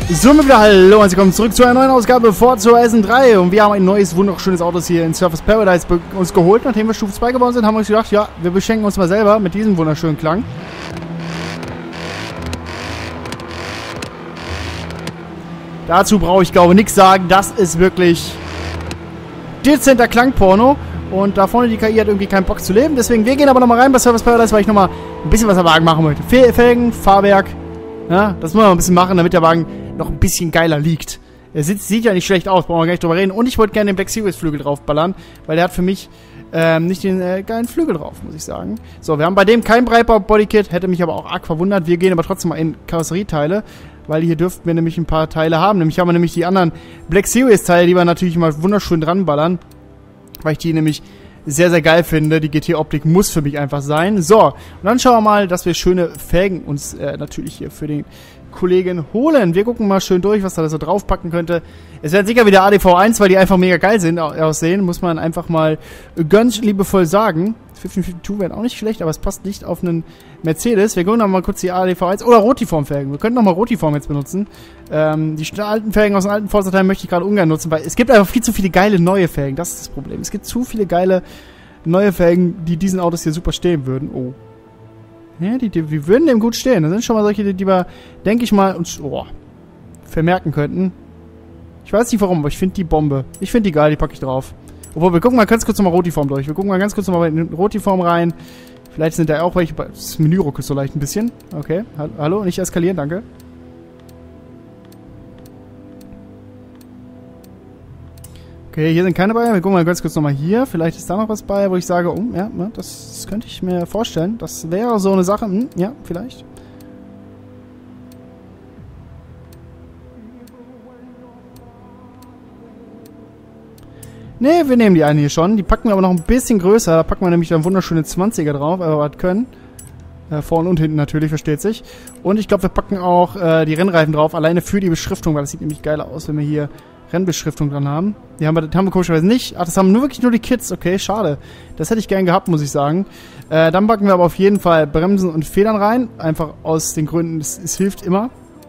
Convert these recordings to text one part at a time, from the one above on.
Somit wieder hallo und Sie kommen zurück zu einer neuen Ausgabe Forza Horizon 3 und wir haben ein neues, wunderschönes Auto hier in Surfers Paradise uns geholt. Nachdem wir Stufe 2 geworden sind, haben wir uns gedacht, ja, wir beschenken uns mal selber mit diesem wunderschönen Klang. Dazu brauche ich, glaube ich, nichts sagen. Das ist wirklich dezenter Klangporno. Und da vorne die KI hat irgendwie keinen Bock zu leben. Deswegen, wir gehen aber nochmal rein bei Surfers Paradise, weil ich nochmal ein bisschen was am Wagen machen möchte. Felgen, Fahrwerk. Ja, das muss man ein bisschen machen, damit der Wagen noch ein bisschen geiler liegt. Er sieht ja nicht schlecht aus, brauchen wir gar nicht drüber reden. Und ich wollte gerne den Black Series Flügel draufballern, weil der hat für mich nicht den geilen Flügel drauf, muss ich sagen. So, wir haben bei dem kein Breitbau-Bodykit, hätte mich aber auch arg verwundert. Wir gehen aber trotzdem mal in Karosserieteile, weil hier dürften wir nämlich ein paar Teile haben. Nämlich haben wir nämlich die anderen Black Series Teile, die wir natürlich mal wunderschön dran ballern, weil ich die nämlich sehr, sehr geil finde. Die GT-Optik muss für mich einfach sein. So, und dann schauen wir mal, dass wir schöne Felgen uns natürlich hier für den Kollegen holen. Wir gucken mal schön durch, was da so draufpacken könnte. Es werden sicher wieder ADV1, weil die einfach mega geil aussehen. Muss man einfach mal ganz liebevoll sagen. 1552 wären auch nicht schlecht, aber es passt nicht auf einen Mercedes. Wir gucken noch mal kurz die ADV1 oder Rotiform-Felgen. Wir könnten noch mal Rotiform jetzt benutzen. Die alten Felgen aus den alten Forza-Teilen möchte ich gerade ungern nutzen, weil es gibt einfach viel zu viele geile neue Felgen. Das ist das Problem. Es gibt zu viele geile neue Felgen, die diesen Autos hier super stehen würden. Oh. Ja, die würden dem gut stehen. Das sind schon mal solche, die wir, denke ich mal, uns vermerken könnten. Ich weiß nicht warum, aber ich finde die Bombe. Ich finde die geil, die packe ich drauf. Obwohl, wir gucken mal ganz kurz nochmal Rotiform durch. Wir gucken mal ganz kurz nochmal in Rotiform rein. Vielleicht sind da auch welche. Das Menü ruckelt so leicht ein bisschen. Okay. Hallo, nicht eskalieren, danke. Okay, hier sind keine bei. Wir gucken mal ganz kurz nochmal hier. Vielleicht ist da noch was bei, wo ich sage, oh, ja, das könnte ich mir vorstellen. Das wäre so eine Sache. Ja, vielleicht. Ne, wir nehmen die eine hier schon. Die packen wir aber noch ein bisschen größer. Da packen wir nämlich dann wunderschöne 20er drauf, aber was können. Vorne und hinten natürlich, versteht sich. Und ich glaube, wir packen auch die Rennreifen drauf, alleine für die Beschriftung, weil das sieht nämlich geiler aus, wenn wir hier Rennbeschriftung dran haben. Die haben wir komischerweise nicht. Ach, das haben wirklich nur die Kids. Okay, schade. Das hätte ich gern gehabt, muss ich sagen. Dann packen wir aber auf jeden Fall Bremsen und Federn rein. Einfach aus den Gründen, es hilft immer.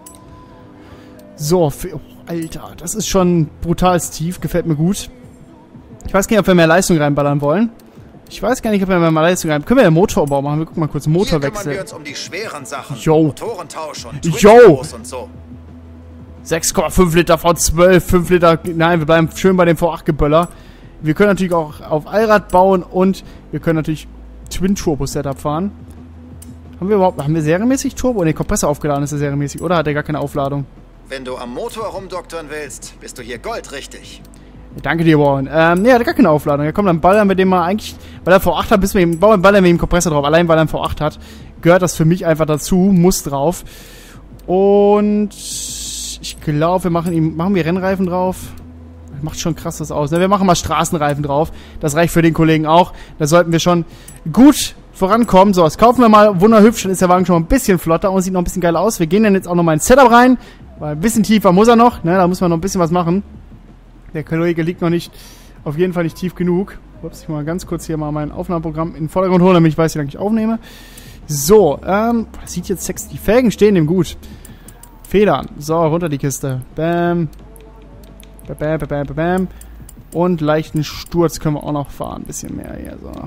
So, oh, Alter, das ist schon brutal tief. Gefällt mir gut. Ich weiß gar nicht, ob wir mehr Leistung reinballern wollen. Ich weiß gar nicht, ob wir mehr Leistung rein... Können wir ja Motorbau machen? Wir gucken mal kurz. Motorwechsel. Hier kümmern wir uns um die schweren Sachen. Yo. Motorentausch und Yo. Und so. 6,5 Liter V12, 5 Liter... Nein, wir bleiben schön bei dem V8-Geböller. Wir können natürlich auch auf Allrad bauen und wir können natürlich Twin-Turbo-Setup fahren. Haben wir serienmäßig Turbo? Ne, Kompressor aufgeladen ist der serienmäßig. Oder hat der gar keine Aufladung? Wenn du am Motor rumdoktern willst, bist du hier goldrichtig. Danke dir, Warren. Ne, hat gar keine Aufladung. Ja, komm, dann ballern wir den mal eigentlich... Weil er V8 hat, ballern wir ihm Kompressor drauf. Allein weil er einen V8 hat, gehört das für mich einfach dazu. Muss drauf. Und... Ich glaube, machen wir Rennreifen drauf. Das macht schon krass was aus. Ne? Wir machen mal Straßenreifen drauf. Das reicht für den Kollegen auch. Da sollten wir schon gut vorankommen. So, das kaufen wir mal wunderhübsch. Dann ist der Wagen schon mal ein bisschen flotter und sieht noch ein bisschen geiler aus. Wir gehen dann jetzt auch noch mal ins Setup rein. Weil ein bisschen tiefer muss er noch. Ne? Da muss man noch ein bisschen was machen. Der Kollege liegt noch nicht, auf jeden Fall nicht tief genug. Ups, ich mal ganz kurz hier mal mein Aufnahmeprogramm in den Vordergrund holen, damit ich weiß, wie lange ich aufnehme. So, das sieht jetzt sexy. Die Felgen stehen dem gut. Federn. So, runter die Kiste. Bam. Bam, bam, bam, bam. Und leichten Sturz können wir auch noch fahren. Ein bisschen mehr hier, so.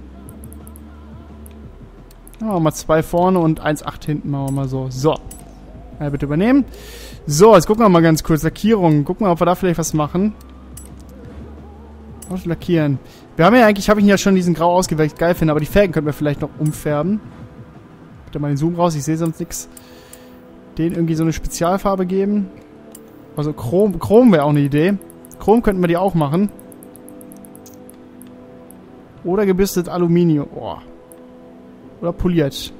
Machen wir mal 2 vorne und 1,8 hinten, machen wir mal so. So. Ja, bitte übernehmen. So, jetzt gucken wir mal ganz kurz. Lackierung. Gucken wir, ob wir da vielleicht was machen. Lackieren. Wir haben ja eigentlich, habe ich ihn ja schon diesen Grau ausgewählt, ich geil finde, aber die Felgen könnten wir vielleicht noch umfärben. Bitte mal den Zoom raus, ich sehe sonst nichts. Den irgendwie so eine Spezialfarbe geben. Also Chrom wäre auch eine Idee. Chrom könnten wir die auch machen. Oder gebürstet Aluminium. Oh. Oder poliert.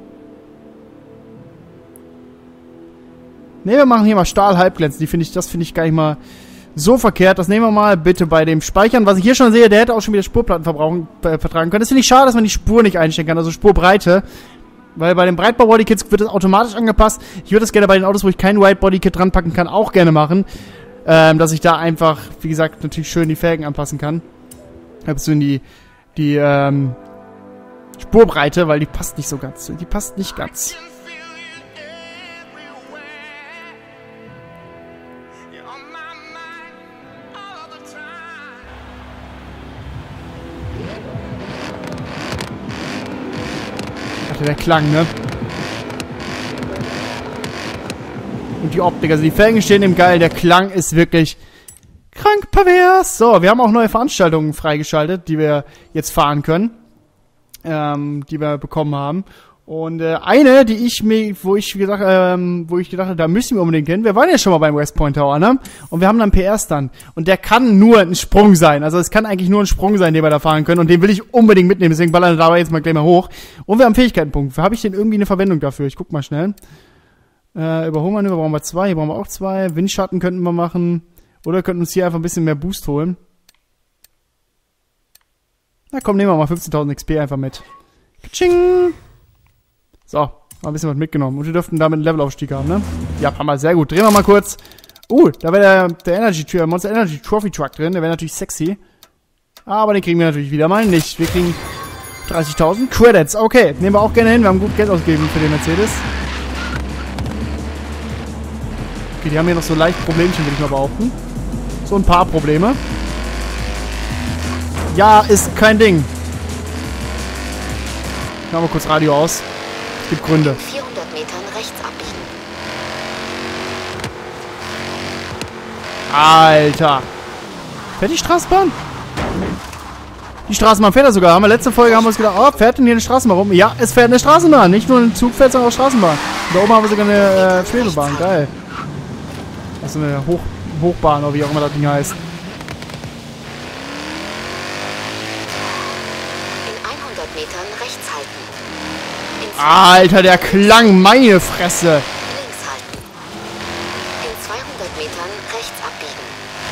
Ne, wir machen hier mal Stahl halbglänzend. Das finde ich gar nicht mal so verkehrt. Das nehmen wir mal bitte bei dem Speichern. Was ich hier schon sehe, der hätte auch schon wieder Spurplatten vertragen können. Das finde ich schade, dass man die Spur nicht einstellen kann. Also Spurbreite. Weil bei den Breitbau-Bodykits wird das automatisch angepasst. Ich würde das gerne bei den Autos, wo ich kein White-Bodykit dran packen kann, auch gerne machen. Dass ich da einfach, wie gesagt, natürlich schön die Felgen anpassen kann. Also in die Spurbreite, weil die passt nicht so ganz. Die passt nicht ganz. Alter, der Klang, ne? Und die Optik, also die Felgen stehen im Geil, der Klang ist wirklich krank pervers. So, wir haben auch neue Veranstaltungen freigeschaltet, die wir jetzt fahren können. Die wir bekommen haben. Und eine, wo ich gedacht habe, da müssen wir unbedingt hin. Wir waren ja schon mal beim West Point Tower, ne? Und wir haben da einen PR-Stand. Und der kann nur ein Sprung sein. Also es kann eigentlich nur ein Sprung sein, den wir da fahren können. Und den will ich unbedingt mitnehmen. Deswegen ballern wir da jetzt mal gleich mal hoch. Und wir haben einen Fähigkeitenpunkt. Habe ich denn irgendwie eine Verwendung dafür? Ich guck mal schnell. Überholmanöver brauchen wir 2. Hier brauchen wir auch 2. Windschatten könnten wir machen. Oder könnten uns hier einfach ein bisschen mehr Boost holen. Na komm, nehmen wir mal 15.000 XP einfach mit. Katsching! So, mal ein bisschen was mitgenommen. Und wir dürften damit einen Levelaufstieg haben, ne? Ja, haben wir. Sehr gut. Drehen wir mal kurz. Da wäre der Monster Energy Trophy Truck drin. Der wäre natürlich sexy. Aber den kriegen wir natürlich wieder mal nicht. Wir kriegen 30.000 Credits. Okay, nehmen wir auch gerne hin. Wir haben gut Geld ausgegeben für den Mercedes. Okay, die haben hier noch so leicht Problemchen, würde ich mal behaupten. So ein paar Probleme. Ja, ist kein Ding. Machen wir kurz Radio aus. Es gibt Gründe. In 400 Metern rechts abbiegen. Alter. Fährt die Straßenbahn? Die Straßenbahn fährt da sogar. Letzte Folge haben wir uns gedacht, oh, fährt denn hier eine Straßenbahn rum? Ja, es fährt eine Straßenbahn. Nicht nur ein Zug fährt, sondern auch Straßenbahn. Und da oben haben wir sogar eine Schwebebahn. Geil. Also eine Hochbahn, oder wie auch immer das Ding heißt. In 100 Metern rechts halten. Alter, der Klang, meine Fresse. Links halten. In 200 Metern rechts abbiegen.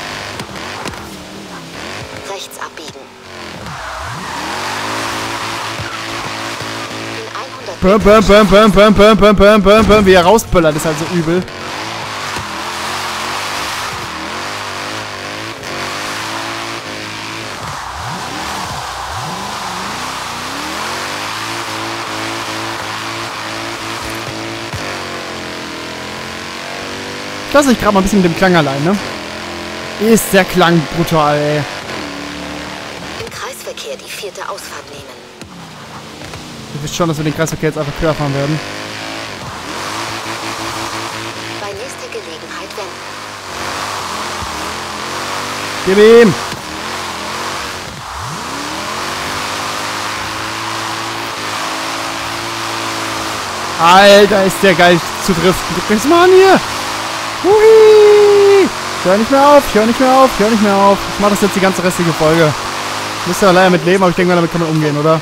Rechts abbiegen. In 100 Bum, wie er rausböllert, ist halt so übel. Ich lasse euch gerade mal ein bisschen mit dem Klang allein, ne? Ist der Klang brutal, ey. Im Kreisverkehr die 4. Ausfahrt nehmen. Ihr wisst schon, dass wir den Kreisverkehr jetzt einfach quer fahren werden. Bei nächster Gelegenheit wenden. Gib ihm! Alter, ist der geil zu driften. Guck mich mal an hier! Hui! Ich hör nicht mehr auf, ich hör nicht mehr auf, ich hör nicht mehr auf. Ich mach das jetzt die ganze restliche Folge. Müsst ihr leider mit leben, aber ich denke mal, damit kann man umgehen, oder?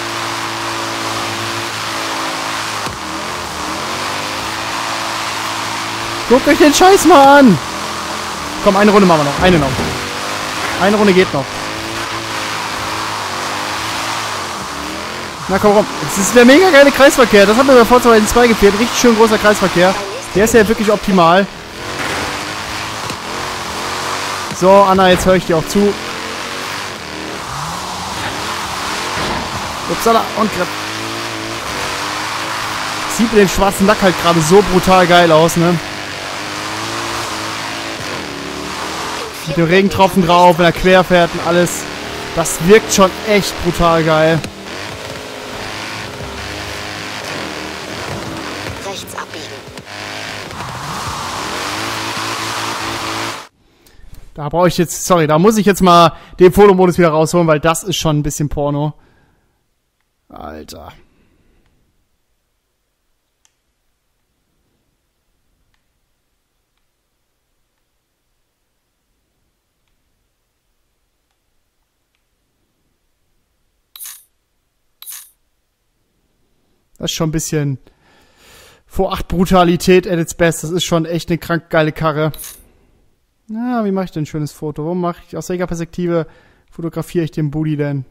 Guckt euch den Scheiß mal an! Komm, eine Runde machen wir noch. Eine noch. Eine Runde geht noch. Na komm, rum. Das ist der mega geile Kreisverkehr. Das hat mir bei Forza Horizon 2 gefehlt. Richtig schön großer Kreisverkehr. Der ist ja wirklich optimal. So, Anna, jetzt höre ich dir auch zu. Upsala, und sieht mit dem schwarzen Lack halt gerade so brutal geil aus, ne? Mit dem Regentropfen drauf, wenn er quer fährt und alles. Das wirkt schon echt brutal geil. Rechts abbiegen. Da brauche ich jetzt, sorry, da muss ich jetzt mal den Fotomodus wieder rausholen, weil das ist schon ein bisschen Porno. Alter. Das ist schon ein bisschen Vor-8-Brutalität at its best. Das ist schon echt eine krank geile Karre. Na, wie mache ich denn ein schönes Foto? Wo mache ich, aus welcher Perspektive fotografiere ich den Booty denn?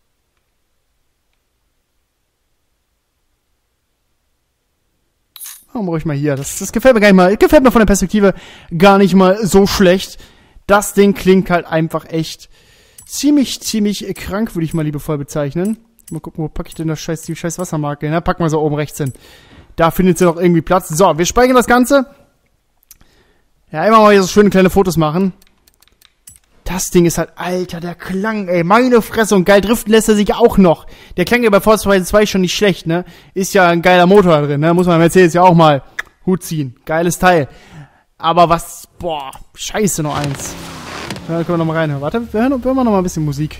Warum brauche ich mal hier? Das gefällt mir gar nicht mal. Gefällt mir von der Perspektive gar nicht mal so schlecht. Das Ding klingt halt einfach echt ziemlich krank, würde ich mal liebevoll bezeichnen. Mal gucken, wo packe ich denn die scheiß Wassermarke hin? Ne? Packen wir so oben rechts hin. Da findet sie noch irgendwie Platz. So, wir speichern das Ganze. Ja, immer mal hier so schöne kleine Fotos machen. Das Ding ist halt, Alter, der Klang, ey, meine Fresse. Und geil driften lässt er sich auch noch. Der klang ja bei Forza Horizon 2 schon nicht schlecht, ne? Ist ja ein geiler Motor drin, ne? Muss man Mercedes ja auch mal Hut ziehen. Geiles Teil. Aber was, boah, scheiße, noch eins. Ja, können wir noch mal reinhören. Warte, wir hören noch mal ein bisschen Musik.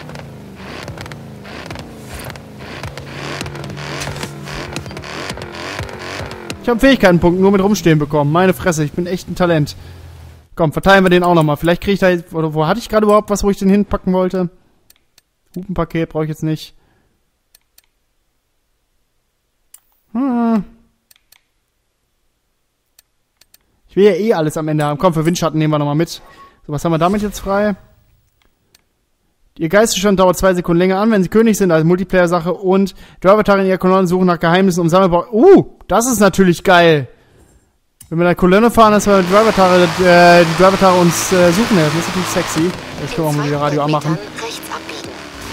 Ich habe einen Fähigkeitenpunkt nur mit rumstehen bekommen. Meine Fresse, ich bin echt ein Talent. Komm, verteilen wir den auch nochmal. Vielleicht kriege ich da jetzt, oder wo hatte ich gerade überhaupt was, wo ich den hinpacken wollte? Hupenpaket brauche ich jetzt nicht. Ich will ja eh alles am Ende haben. Komm, für Windschatten nehmen wir nochmal mit. So, was haben wir damit jetzt frei? Ihr Geistesstand dauert 2 Sekunden länger an, wenn Sie König sind, als Multiplayer-Sache. Und Driver in ihrer Kolonne suchen nach Geheimnissen um Sammelbau. Das ist natürlich geil. Wenn wir in der Kolonne fahren, dass wir die Driver uns suchen. Das ist natürlich sexy. Jetzt können wir auch mal wieder Radio anmachen. Rechts abbiegen.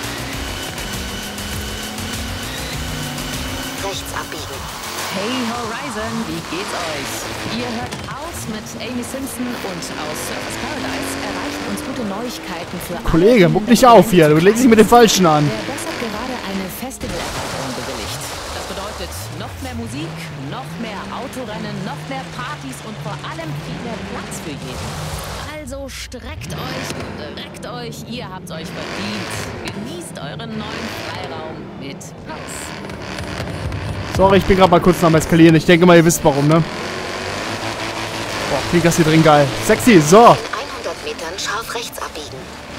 Rechts abbiegen. Hey Horizon, wie geht's euch? Ihr hört aus mit Amy Simpson und aus Surfers Paradise erreichen uns gute Neuigkeiten für alle. Kollege, muck nicht auf hier, du legst dich mit dem Falschen an. Der Boss hat gerade eine Festival-Erweiterung bewilligt. Das bedeutet noch mehr Musik, noch mehr Autorennen, noch mehr Partys und vor allem viel mehr Platz für jeden. Also streckt euch und reckt euch, ihr habt's euch verdient. Genießt euren neuen Freiraum mit Haus. Sorry, ich bin gerade mal kurz am Eskalieren. Ich denke mal, ihr wisst warum, ne? Boah, klingt das hier drin geil. Sexy, so. In 100 Metern scharf rechts abbiegen.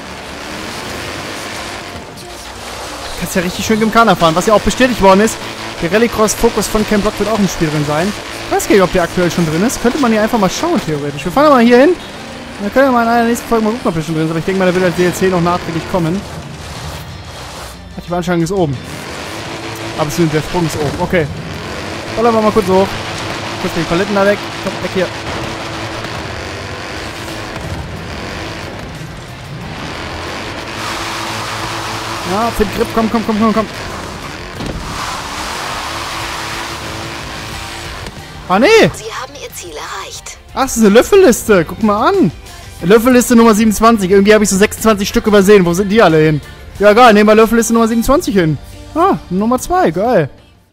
Kannst ja richtig schön Gymkhana fahren, was ja auch bestätigt worden ist. Der Rallycross-Fokus von Ken Block wird auch im Spiel drin sein. Ich weiß gar nicht, ob der aktuell schon drin ist. Könnte man hier einfach mal schauen, theoretisch. Wir fahren mal hier hin. Dann können wir mal in einer nächsten Folge mal gucken, ob der schon drin ist. Aber ich denke mal, der wird als DLC noch nachträglich kommen. Die Veranschauung ist oben. Aber der Sprung ist oben. Okay. Ballern wir mal kurz hoch. Kurz die Paletten da weg. Komm, weg hier. Ja, Fit Grip. Komm. Ah, nee. Sie haben Ihr Ziel erreicht. Ach, das ist eine Löffelliste. Guck mal an. Löffelliste Nummer 27. Irgendwie habe ich so 26 Stück übersehen. Wo sind die alle hin? Ja, egal. Nehmen wir Löffelliste Nummer 27 hin. Ah, Nummer 2. Geil.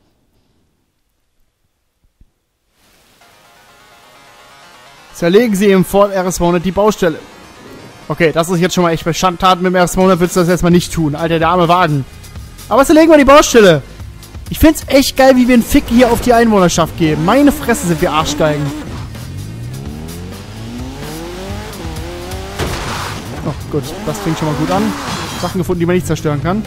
Zerlegen Sie im Ford RS200 die Baustelle. Okay, das ist jetzt schon mal echt Schandtaten. Mit dem RS200 willst du das erstmal nicht tun. Alter, der arme Wagen. Aber zerlegen wir die Baustelle. Ich find's echt geil, wie wir einen Fick hier auf die Einwohnerschaft geben. Meine Fresse, sind wir Arschgeigen. Oh, gut. Das fängt schon mal gut an. Sachen gefunden, die man nicht zerstören kann.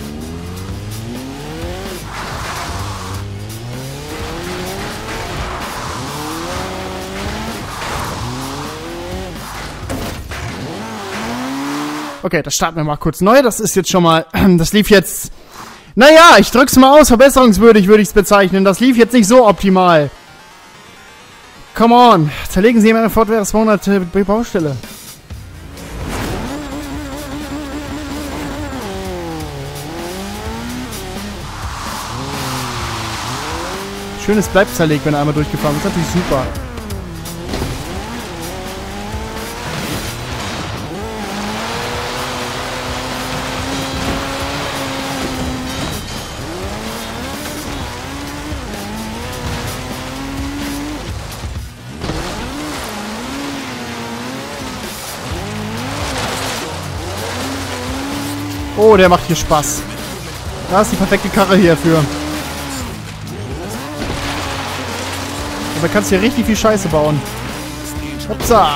Okay, das starten wir mal kurz neu. Das ist jetzt schon mal... Das lief jetzt... Naja, ich drück's mal aus. Verbesserungswürdig würde ich es bezeichnen. Das lief jetzt nicht so optimal. Come on. Zerlegen Sie meine fortwährende 200 Baustelle. Schönes bleibt zerlegt, wenn er einmal durchgefahren ist. Das ist natürlich super. Oh, der macht hier Spaß. Da ist die perfekte Karre hierfür. Da kannst du hier richtig viel Scheiße bauen. Hopsa.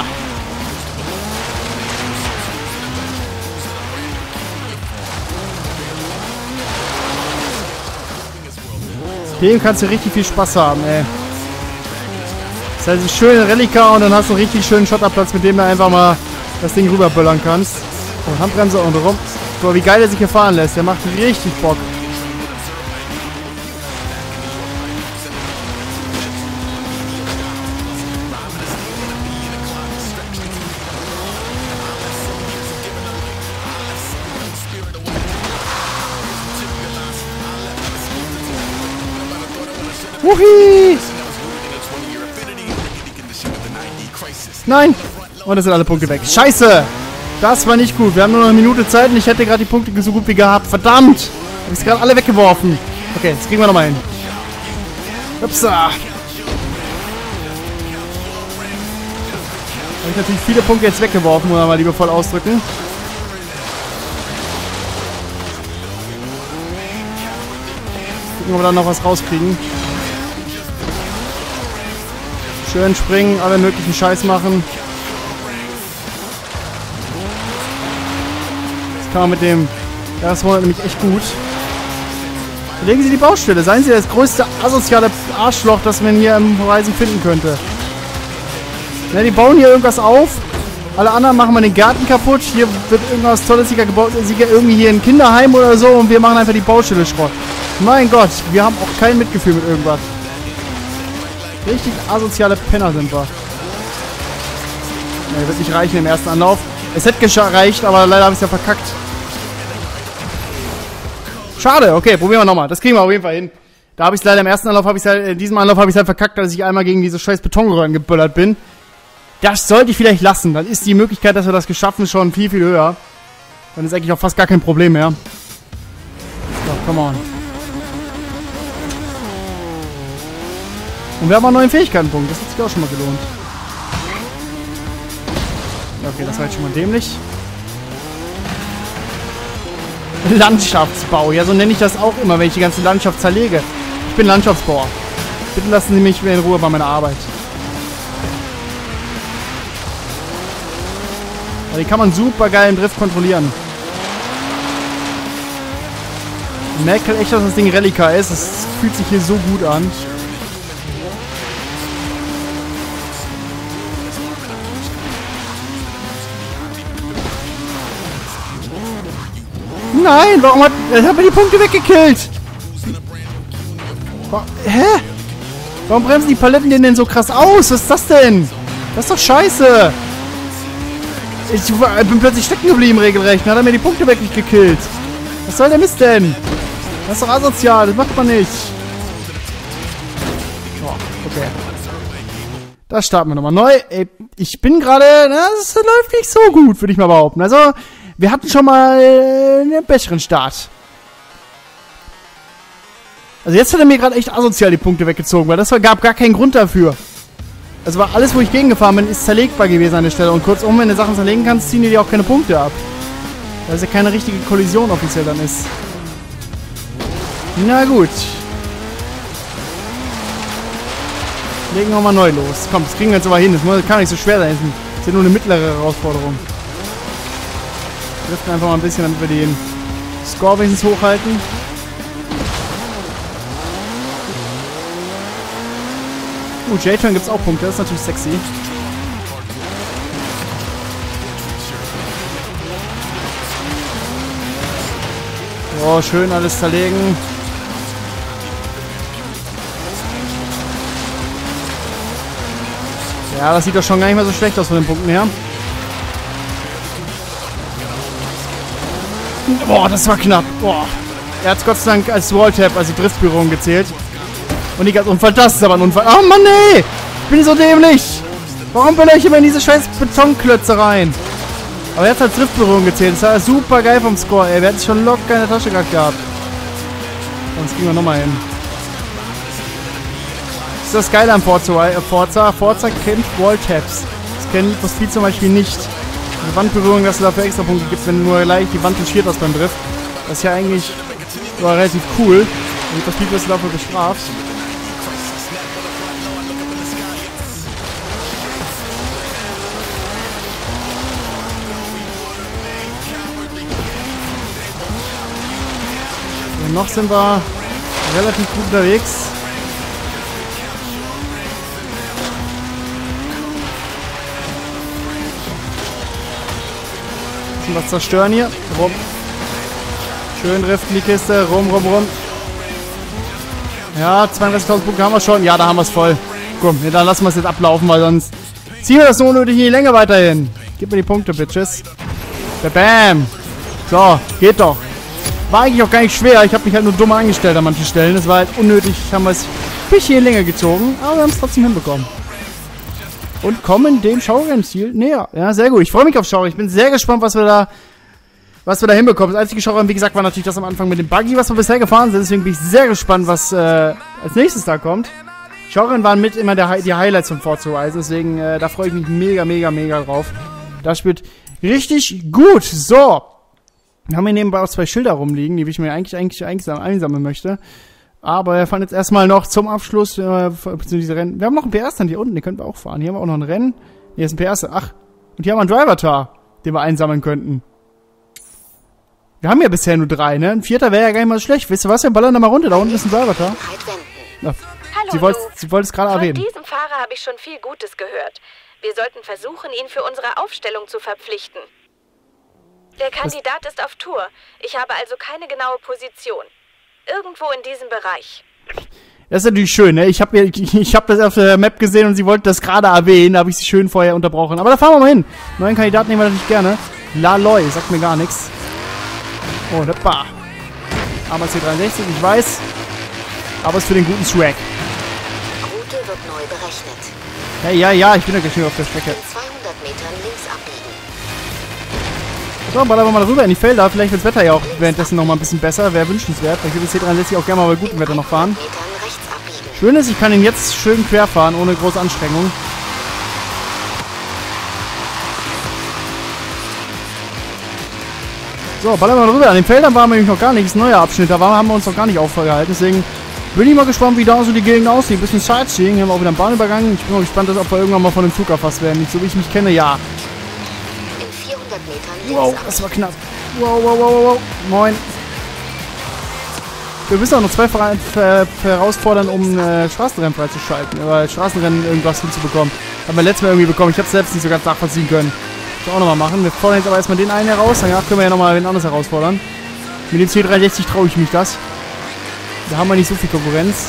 Dem kannst du richtig viel Spaß haben, ey. Das heißt, ein schöner Rallye-Car und dann hast du einen richtig schönen Schotterplatz, mit dem du einfach mal das Ding rüberböllern kannst. Und Handbremse und rum. Boah, wie geil der sich hier fahren lässt. Der macht richtig Bock. Wuhi! Nein! Und es sind alle Punkte weg. Scheiße! Das war nicht gut. Wir haben nur noch eine Minute Zeit und ich hätte gerade die Punkte so gut wie gehabt. Verdammt! Hab ich sie gerade alle weggeworfen. Okay, jetzt kriegen wir nochmal hin. Upsa. Habe ich natürlich viele Punkte jetzt weggeworfen, muss man mal liebevoll ausdrücken. Gucken, ob wir dann noch was rauskriegen. Schön springen, alle möglichen Scheiß machen. Das kann man mit dem... Ja, das war nämlich echt gut. Legen Sie die Baustelle. Seien Sie das größte asoziale Arschloch, das man hier im Horizon finden könnte. Ja, die bauen hier irgendwas auf. Alle anderen machen mal den Garten kaputt. Hier wird irgendwas Tolles gebaut. Irgendwie hier ein Kinderheim oder so. Und wir machen einfach die Baustelle Schrott. Mein Gott, wir haben auch kein Mitgefühl mit irgendwas. Richtig asoziale Penner sind wir. Ja, wird nicht reichen im ersten Anlauf. Es hätte gereicht, aber leider habe ich es ja verkackt. Schade, okay, probieren wir nochmal. Das kriegen wir auf jeden Fall hin. Da habe ich es leider im ersten Anlauf, in diesem Anlauf habe ich es halt verkackt, dass ich einmal gegen diese scheiß Betonröhren geböllert bin. Das sollte ich vielleicht lassen. Dann ist die Möglichkeit, dass wir das geschafft haben, schon viel, viel höher. Dann ist eigentlich auch fast gar kein Problem mehr. So, come on. Und wir haben einen neuen Fähigkeitenpunkt. Das hat sich auch schon mal gelohnt. Okay, das war jetzt schon mal dämlich. Landschaftsbau. Ja, so nenne ich das auch immer, wenn ich die ganze Landschaft zerlege. Ich bin Landschaftsbauer. Bitte lassen Sie mich in Ruhe bei meiner Arbeit. Aber die kann man super geil im Drift kontrollieren. Ich merke halt echt, dass das Ding Relica ist. Es fühlt sich hier so gut an. Nein, warum hat er mir die Punkte weggekillt? Hä? Warum bremsen die Paletten den denn so krass aus? Was ist das denn? Das ist doch scheiße. Ich bin plötzlich stecken geblieben, regelrecht. Dann hat er mir die Punkte weggekillt. Was soll der Mist denn? Das ist doch asozial. Das macht man nicht. Oh, okay. Das starten wir nochmal neu. Ey, ich bin gerade... Das läuft nicht so gut, würde ich mal behaupten. Also... Wir hatten schon mal einen besseren Start. Also jetzt hat er mir gerade echt asozial die Punkte weggezogen, weil das gab gar keinen Grund dafür. Also war alles, wo ich gegengefahren bin, ist zerlegbar gewesen an der Stelle. Und kurzum, wenn du Sachen zerlegen kannst, ziehen die auch keine Punkte ab. Weil es ja keine richtige Kollision offiziell dann ist. Na gut. Legen wir mal neu los. Komm, das kriegen wir jetzt aber hin. Das kann nicht so schwer sein. Das ist ja nur eine mittlere Herausforderung. Wir driften einfach mal ein bisschen, damit wir den Score wenigstens hochhalten. J-Turn gibt es auch Punkte, das ist natürlich sexy. So, schön alles zerlegen. Ja, das sieht doch schon gar nicht mehr so schlecht aus von den Punkten her. Boah, das war knapp. Boah. Er hat es Gott sei Dank als Walltap, also Driftberührung gezählt. Und nicht als Unfall. Das ist aber ein Unfall. Oh Mann, nee! Ich bin so dämlich! Warum will ich immer in diese scheiß Betonklötze rein? Aber er hat als Driftberührung gezählt. Das war super geil vom Score, ey. Wir hätten schon locker in der Tasche gehabt. Sonst gehen wir nochmal hin. Das ist das Geile am Forza. Forza kennt Walltaps. Das kennt Need for Speed zum Beispiel nicht. Die Wandberührung, dass du dafür extra Punkte gibst, wenn du nur leicht die Wand touchiert hast beim Drift. Das ist ja eigentlich relativ cool. Need for Speed wirst du dafür bestraft. Und noch sind wir relativ gut unterwegs. Was zerstören hier. Rum. Schön driften die Kiste. Rum. Ja, 32.000 Punkte haben wir schon. Ja, da haben wir es voll. Komm, ja, dann lassen wir es jetzt ablaufen, weil sonst ziehen wir das so unnötig in die Länge weiterhin. Gib mir die Punkte, Bitches. Bam. So, geht doch. War eigentlich auch gar nicht schwer. Ich habe mich halt nur dumm angestellt an manchen Stellen. Das war halt unnötig. Haben wir es ein bisschen in die Länge gezogen. Aber wir haben es trotzdem hinbekommen. Und kommen dem Schaurenn-Ziel näher. Ja, sehr gut. Ich freue mich auf Schaurenn. Ich bin sehr gespannt, was wir da hinbekommen. Das einzige Schaurenn, wie gesagt, war natürlich das am Anfang mit dem Buggy, was wir bisher gefahren sind. Deswegen bin ich sehr gespannt, was als nächstes da kommt. Schaurenn waren mit immer die Highlights vom Forza Horizon. Deswegen, da freue ich mich mega, mega, mega drauf. Das spielt richtig gut. So. Wir haben hier nebenbei auch 2 Schilder rumliegen, die ich mir eigentlich einsammeln möchte. Aber wir fahren jetzt erstmal noch zum Abschluss, beziehungsweise Rennen. Wir haben noch einen PS-Stand hier unten, den können wir auch fahren. Hier haben wir auch noch ein Rennen. Hier ist ein PS. Ach, und hier haben wir einen Driver-Tar, den wir einsammeln könnten. Wir haben ja bisher nur 3, ne? Ein 4. wäre ja gar nicht mal schlecht. Wisst ihr was? Wir ballern da mal runter. Da unten ist ein Driver-Tar. Hallo, Sie wollte es gerade erwähnen. Von diesem Fahrer habe ich schon viel Gutes gehört. Wir sollten versuchen, ihn für unsere Aufstellung zu verpflichten. Der Kandidat ist auf Tour. Ich habe also keine genaue Position. Irgendwo in diesem Bereich. Das ist natürlich schön, ne? Ich hab das auf der Map gesehen und sie wollte das gerade erwähnen. Da habe ich sie schön vorher unterbrochen. Aber da fahren wir mal hin. Neuen Kandidaten nehmen wir natürlich gerne. Laloy, sagt mir gar nichts. Oh, hoppa. Aber C63, ich weiß. Aber es ist für den guten Swag. Route wird neu berechnet. Ja, ich bin ja gleich auf der Strecke. In 200 Metern links abbiegen. So, ballern wir mal rüber in die Felder. Vielleicht wird das Wetter ja auch währenddessen noch mal ein bisschen besser. Wäre wünschenswert. Weil ich würde C63 auch gerne mal bei gutem Wetter noch fahren. Schön ist, ich kann ihn jetzt schön quer fahren, ohne große Anstrengung. So, ballern wir mal rüber. An den Feldern waren wir nämlich noch gar nicht. Das ist ein neuer Abschnitt. Da haben wir uns noch gar nicht aufgehalten. Deswegen bin ich mal gespannt, wie da so die Gegend aussieht. Ein bisschen Sightseeing. Hier haben wir auch wieder einen Bahnübergang. Ich bin mal gespannt, ob wir irgendwann mal von dem Zug erfasst werden. Nicht so wie ich mich kenne, ja. Wow, das war knapp. Wow. Moin. Wir müssen auch noch 2 herausfordern, um Straßenrennen freizuschalten. Oder Straßenrennen irgendwas hinzubekommen. Haben wir letztes Mal irgendwie bekommen. Ich habe es selbst nicht so ganz nachvollziehen können. Das auch nochmal machen. Wir fordern jetzt aber erstmal den einen heraus. Danach können wir ja nochmal wen anderes herausfordern. Mit dem C63 traue ich mich das. Da haben wir nicht so viel Konkurrenz.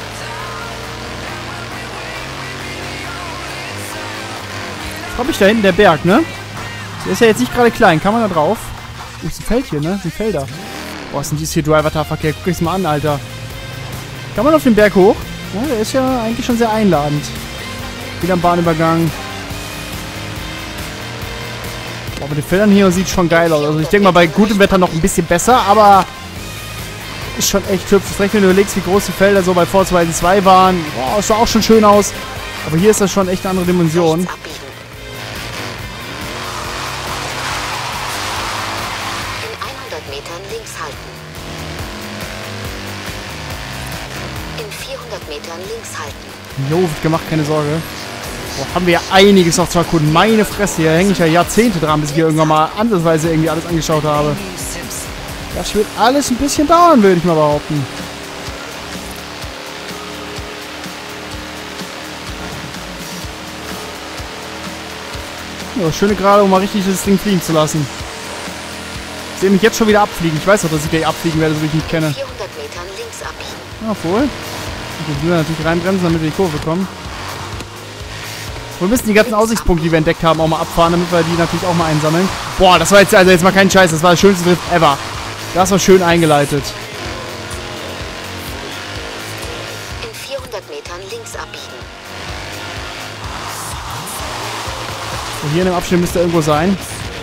Was habe ich da hinten? Der Berg, ne? Der ist ja jetzt nicht gerade klein. Kann man da drauf? Oh, ist ein Feld hier, ne? Das sind Felder. Boah, ist denn dieses hier Driver-Tar-Verkehr? Guck ich's mal an, Alter. Kann man auf den Berg hoch? Ja, der ist ja eigentlich schon sehr einladend. Wieder am Bahnübergang. Boah, mit den Feldern hier sieht schon geil aus. Also ich denke mal bei gutem Wetter noch ein bisschen besser, aber ist schon echt hübsch. Vielleicht wenn du überlegst, wie groß die Felder so bei Forza Horizon 2 waren. Boah, sah auch schon schön aus. Aber hier ist das schon echt eine andere Dimension. Jo, wird gemacht, keine Sorge. Boah, haben wir ja einiges noch zu erkunden. Meine Fresse, hier hänge ich ja Jahrzehnte dran, bis ich hier irgendwann mal ansatzweise irgendwie alles angeschaut habe. Das wird alles ein bisschen dauern, würde ich mal behaupten. Ja, schöne Gerade, um mal richtig das Ding fliegen zu lassen. Ich sehe mich jetzt schon wieder abfliegen. Ich weiß doch, dass ich gleich abfliegen werde, so wie ich mich kenne. 400 Metern links abbiegen. Ja, wohl. Wir müssen natürlich reinbremsen, damit wir die Kurve bekommen. Wir müssen die ganzen Aussichtspunkte, die wir entdeckt haben, auch mal abfahren, damit wir die natürlich auch mal einsammeln. Boah, das war jetzt also jetzt mal kein Scheiß. Das war der schönste Drift ever. Das war schön eingeleitet. In 400 Metern links abbiegen. So, hier in dem Abschnitt müsste irgendwo sein.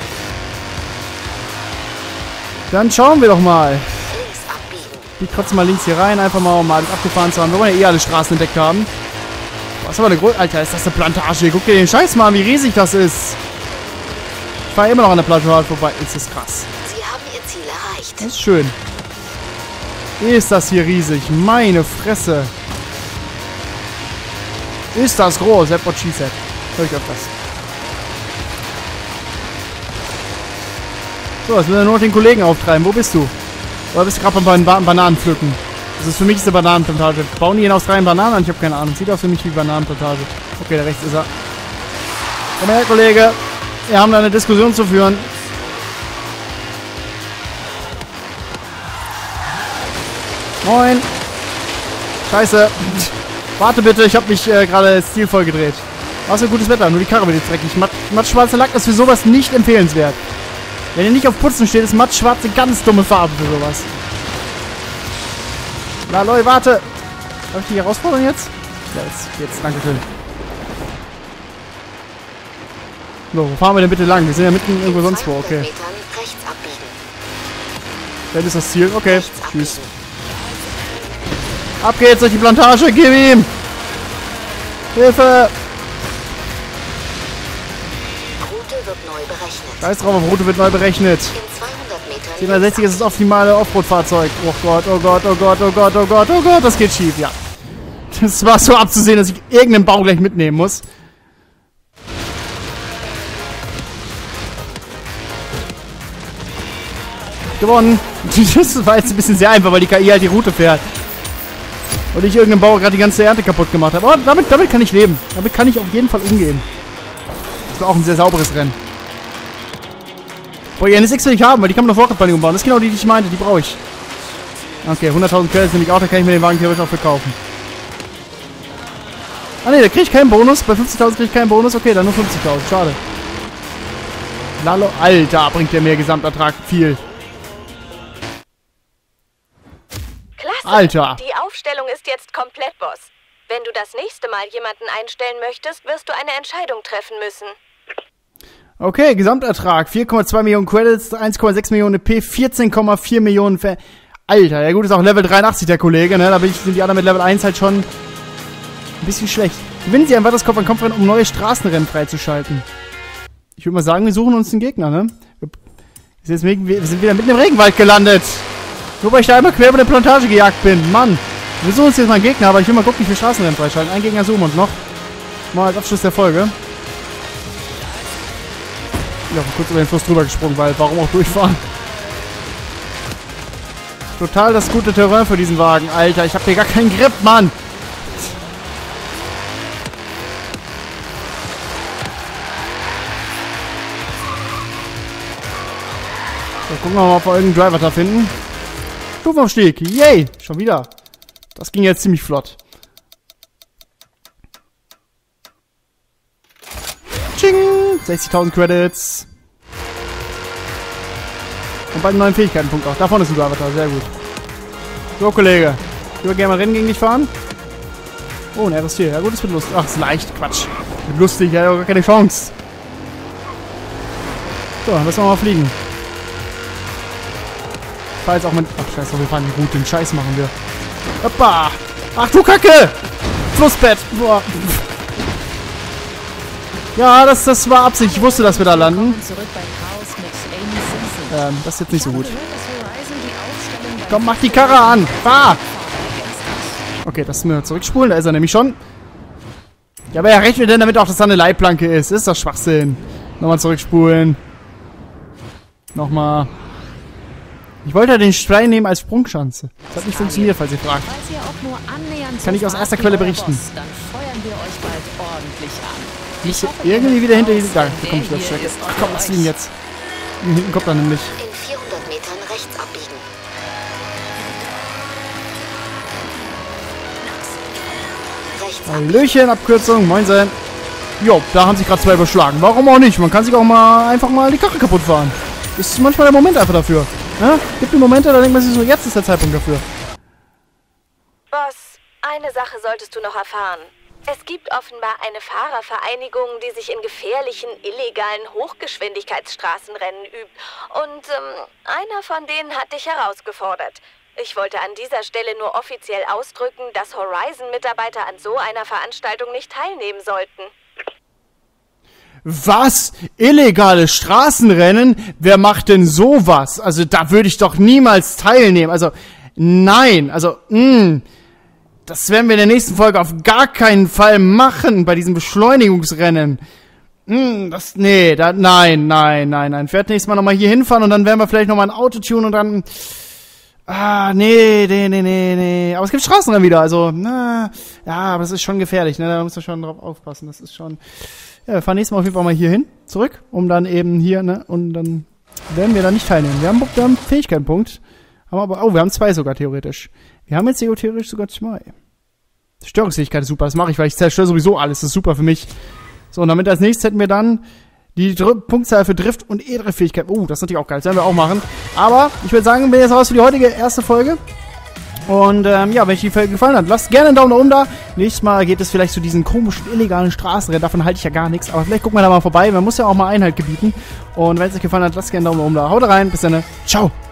Dann schauen wir doch mal. Ich trotzdem mal links hier rein, einfach mal, um alles abgefahren zu haben. Wir wollen ja eh alle Straßen entdeckt haben. Was aber eine Groß... Alter, ist das eine Plantage? Guck dir den Scheiß mal an, wie riesig das ist. Ich fahre immer noch an der Plantage vorbei. Ist das krass. Sie haben Ihr Ziel erreicht. Das ist schön. Ist das hier riesig. Meine Fresse. Ist das groß. That's what she said. Hör ich auf das. So, jetzt müssen wir nur noch den Kollegen auftreiben. Wo bist du? Oder bist du gerade beim Bananen pflücken? Das ist für mich eine Bananenplantage. Bauen die in Australien Bananen an? Ich habe keine Ahnung. Sieht aus für mich wie Bananenplantage. Okay, da rechts ist er. Komm her, Kollege. Wir haben da eine Diskussion zu führen. Moin. Scheiße. Warte bitte, ich habe mich gerade das Ziel voll gedreht. Was für gutes Wetter, nur die Karre wird jetzt dreckig. Matt-schwarzer Lack ist für sowas nicht empfehlenswert. Wenn ihr nicht auf Putzen steht, ist matt-schwarz eine ganz dumme Farbe für sowas. Na, Leute, warte. Darf ich die herausfordern jetzt? Ja, jetzt, danke schön. So, wo fahren wir denn bitte lang? Wir sind ja mitten irgendwo sonst wo, okay. Metern rechts abbiegen. Das ist das Ziel, okay. Tschüss. Ab geht's durch die Plantage, gib ihm! Hilfe! Route wird neu berechnet. Scheiß drauf, auf Route wird neu berechnet. In 200 Metern. 760 ist das optimale Offroad-Fahrzeug. Oh Gott, oh Gott, oh Gott, oh Gott, oh Gott, oh Gott, das geht schief, ja. Das war so abzusehen, dass ich irgendeinen Baum gleich mitnehmen muss. Gewonnen. Das war jetzt ein bisschen sehr einfach, weil die KI halt die Route fährt. Und ich irgendeinem Bauer gerade die ganze Ernte kaputt gemacht habe. Aber damit kann ich leben. Damit kann ich auf jeden Fall umgehen. Das war auch ein sehr sauberes Rennen. Boah, die NSX will ich haben, weil die kann man auf Rocket-Bunny umbauen. Das ist genau die ich meinte. Die brauche ich. Okay, 100.000 Credits nehme ich auch. Da kann ich mir den Wagen theoretisch auch verkaufen. Ah ne, da kriege ich keinen Bonus. Bei 50.000 kriege ich keinen Bonus. Okay, dann nur 50.000. Schade. Lalo, Alter, bringt der mehr Gesamtertrag viel. Klasse. Alter. Die Aufstellung ist jetzt komplett, Boss. Wenn du das nächste Mal jemanden einstellen möchtest, wirst du eine Entscheidung treffen müssen. Okay, Gesamtertrag. 4,2 Millionen Credits, 1,6 Millionen EP, 14,4 Millionen Alter, ja gut, ist auch Level 83 der Kollege, ne? Da sind die anderen mit Level 1 halt schon ein bisschen schlecht. Gewinnen Sie ein weiteres Kopf-an-Kopf-Rennen, um neue Straßenrennen freizuschalten. Ich würde mal sagen, wir suchen uns einen Gegner, ne? Wir sind wieder mitten im Regenwald gelandet. Nur weil ich da einmal quer über der Plantage gejagt bin. Mann. Wir suchen uns jetzt mal einen Gegner, aber ich will mal gucken, wie viele Straßenrennen freischalten. Ein Gegner suchen wir uns noch. Mal als Abschluss der Folge. Ich bin kurz über den Fluss drüber gesprungen, weil warum auch durchfahren? Total das gute Terrain für diesen Wagen. Alter, ich hab hier gar keinen Grip, Mann. So, gucken wir mal, ob wir irgendeinen Driver da finden. Stufenaufstieg. Yay. Schon wieder. Das ging jetzt ziemlich flott. Tsching. 60.000 Credits. Und bald einen neuen Fähigkeitenpunkt auch. Da vorne ist ein Driver. Sehr gut. So, Kollege. Ich würde gerne mal Rennen gegen dich fahren. Oh, ein RS4. Ja gut, das wird lustig. Ach, das ist leicht. Quatsch. Wird lustig. Ja, gar keine Chance. So, dann müssen wir mal fliegen. Ich fahr jetzt auch mit... Ach, scheiße, wir fahren die Route. Den Scheiß machen wir. Hoppa. Ach, du Kacke. Flussbett. Boah. Ja, das war Absicht. Ich wusste, dass wir da landen. Das ist jetzt nicht so gut. Komm, mach die Karre an. Fahr. Okay, das müssen wir zurückspulen. Da ist er nämlich schon. Ja, aber er rechnet denn damit auch, dass da eine Leitplanke ist. Ist doch Schwachsinn. Nochmal zurückspulen. Nochmal. Ich wollte ja den Stein nehmen als Sprungschanze. Das hat nicht funktioniert, falls ihr fragt. Kann ich aus erster Quelle berichten. Dann feuern wir euch bald ordentlich an. Ich hoffe, irgendwie wieder hinter die... Da komm ich wieder Strecke. Ach komm, lass ihn jetzt. Hinten kommt er nämlich. In 400 Metern rechts abbiegen. Rechts abbiegen. Hallöchen, Abkürzung, moinsen. Jo, da haben sich gerade zwei überschlagen. Warum auch nicht? Man kann sich auch mal einfach mal die Karre kaputt fahren. Ist manchmal der Moment einfach dafür. Ja? Gibt Momente, da denkt man sich so, jetzt ist der Zeitpunkt dafür. Boss, eine Sache solltest du noch erfahren. Es gibt offenbar eine Fahrervereinigung, die sich in gefährlichen, illegalen Hochgeschwindigkeitsstraßenrennen übt. Und einer von denen hat dich herausgefordert. Ich wollte an dieser Stelle nur offiziell ausdrücken, dass Horizon-Mitarbeiter an so einer Veranstaltung nicht teilnehmen sollten. Was? Illegale Straßenrennen? Wer macht denn sowas? Also da würde ich doch niemals teilnehmen. Also, nein. Also, das werden wir in der nächsten Folge auf gar keinen Fall machen bei diesem Beschleunigungsrennen. Nein. Fährt nächstes Mal nochmal hier hinfahren und dann werden wir vielleicht nochmal ein Auto tunen und dann... Nee. Aber es gibt Straßenrennen wieder, also, ja, aber das ist schon gefährlich, ne? Da muss man schon drauf aufpassen. Das ist schon... Ja, wir fahren nächstes Mal auf jeden Fall mal hier hin, zurück, um dann eben hier, ne, und dann werden wir da nicht teilnehmen. Wir haben einen Fähigkeitenpunkt, haben aber, wir haben 2 sogar theoretisch. Wir haben jetzt theoretisch sogar 2. Störungsfähigkeit ist super, das mache ich, weil ich zerstöre sowieso alles, das ist super für mich. So, und damit als nächstes hätten wir dann die Punktzahl für Drift und E-Drift-Fähigkeit. Das ist natürlich auch geil, das werden wir auch machen. Aber ich würde sagen, bin jetzt raus für die heutige erste Folge. Und ja, wenn euch die Folge gefallen hat, lasst gerne einen Daumen nach oben da. Nächstes Mal geht es vielleicht zu diesen komischen, illegalen Straßenrennen. Davon halte ich ja gar nichts. Aber vielleicht gucken wir da mal vorbei. Man muss ja auch mal Einhalt gebieten. Und wenn es euch gefallen hat, lasst gerne einen Daumen nach oben da. Haut rein, bis dann. Ciao.